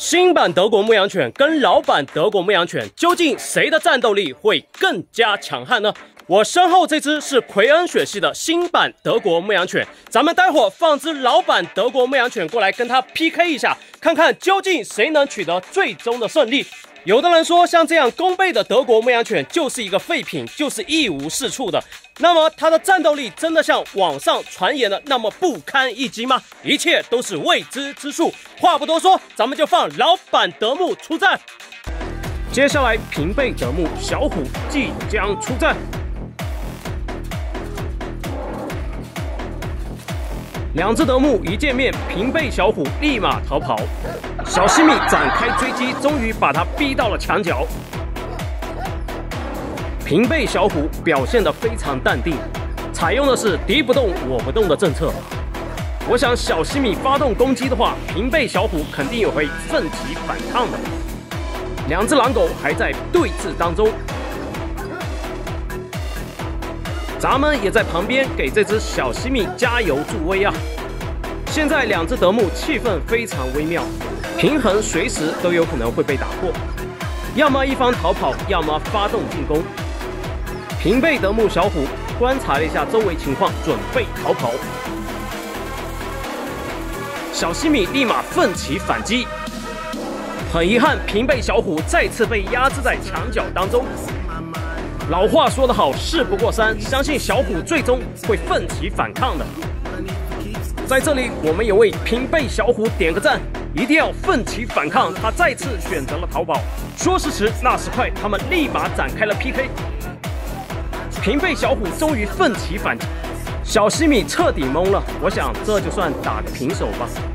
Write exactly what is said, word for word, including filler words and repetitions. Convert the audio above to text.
新版德国牧羊犬跟老版德国牧羊犬，究竟谁的战斗力会更加强悍呢？我身后这只是奎恩血系的新版德国牧羊犬，咱们待会儿放只老版德国牧羊犬过来跟它 P K 一下，看看究竟谁能取得最终的胜利。有的人说，像这样弓背的德国牧羊犬就是一个废品，就是一无是处的。那么它的战斗力真的像网上传言的那么不堪一击吗？一切都是未知之数。话不多说，咱们就放老版德牧出战。接下来平背德牧小虎即将出战。两只德牧一见面，平背小虎立马逃跑。小西米展开追击，终于把他逼到了墙角。平背小虎表现得非常淡定，采用的是敌不动我不动的政策。我想小西米发动攻击的话，平背小虎肯定也会奋起反抗的。两只狼狗还在对峙当中。咱们也在旁边给这只小西米加油助威啊！现在两只德牧气氛非常微妙，平衡随时都有可能会被打破，要么一方逃跑，要么发动进攻。平背德牧小虎观察了一下周围情况，准备逃跑。小西米立马奋起反击，很遗憾，平背小虎再次被压制在墙角当中。老话说得好，事不过三，相信小虎最终会奋起反抗的。在这里，我们也为平背小虎点个赞，一定要奋起反抗。他再次选择了逃跑。说时迟，那时快，他们立马展开了 P K。平背小虎终于奋起反击，小西米彻底懵了。我想这就算打个平手吧。